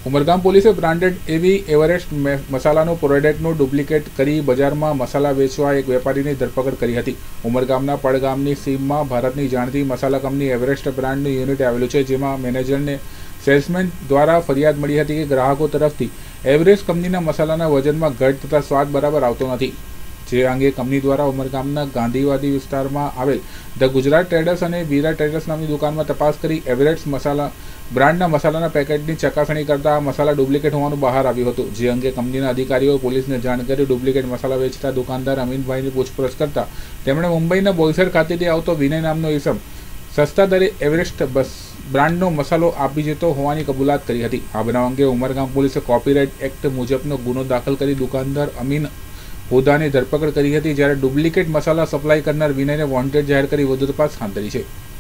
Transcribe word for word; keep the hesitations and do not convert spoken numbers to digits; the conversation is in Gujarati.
ઉમરગામ પોલીસે બ્રાન્ડેડ એવી એવરેસ્ટ મસાલાનો પ્રોડક્ટનું ડુપ્લિકેટ કરી બજારમાં મસાલા વેચવા એક વેપારીની ધરપકડ કરી હતી। ઉમરગામના પડગામની સીમમાં ભારતની જાણીતી મસાલા કંપની એવરેસ્ટ બ્રાન્ડનું યુનિટ આવેલું છે, જેમાં મેનેજરને સેલ્સમેન દ્વારા ફરિયાદ મળી હતી કે ગ્રાહકો તરફથી એવરેસ્ટ કંપનીના મસાલાના વજનમાં ઘટ તથા સ્વાદ બરાબર આવતો નથી। જે અંગે કંપની દ્વારા ઉમરગામના ગાંધીવાદી વિસ્તારમાં આવેલ ધ ગુજરાત ટ્રેડર્સ અને વીરા ટ્રેડર્સ નામની દુકાનમાં તપાસ કરી એવરેસ્ટ મસાલા બ્રાન્ડના મસાલાના પેકેટની ચકાસણી કરતા આ મસાલા ડુપ્લિકેટ હોવાનું બહાર આવ્યું હતું। જે અંગે કંપનીના અધિકારીઓએ પોલીસને જાણ કરી ડુપ્લિકેટ મસાલા વેચતા દુકાનદાર અમીનભાઈની પૂછપરછ કરતા તેમણે મુંબઈના બોઈસર ખાતેથી આવતો વિનય નામનો ઈસમ સસ્તા દરે એવરેસ્ટ બસ બ્રાન્ડનો મસાલો આપી જતો હોવાની કબૂલાત કરી હતી। આ બનાવ અંગે ઉમરગામ પોલીસે કોપીરાઇટ એક્ટ મુજબનો ગુનો દાખલ કરી દુકાનદાર અમીન હોદાની ધરપકડ કરી હતી, જ્યારે ડુપ્લિકેટ મસાલા સપ્લાય કરનાર વિનયને વોન્ટેડ જાહેર કરી વધુ તપાસ હાથ ધરી છે।